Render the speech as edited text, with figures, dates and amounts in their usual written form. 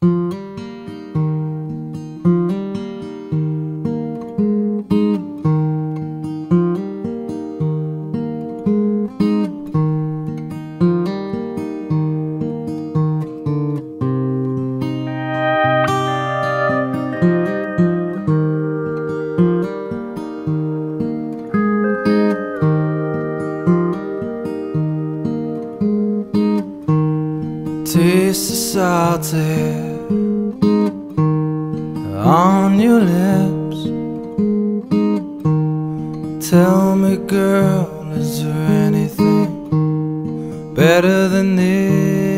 Taste the salty on your lips. Tell me, girl, is there anything better than this?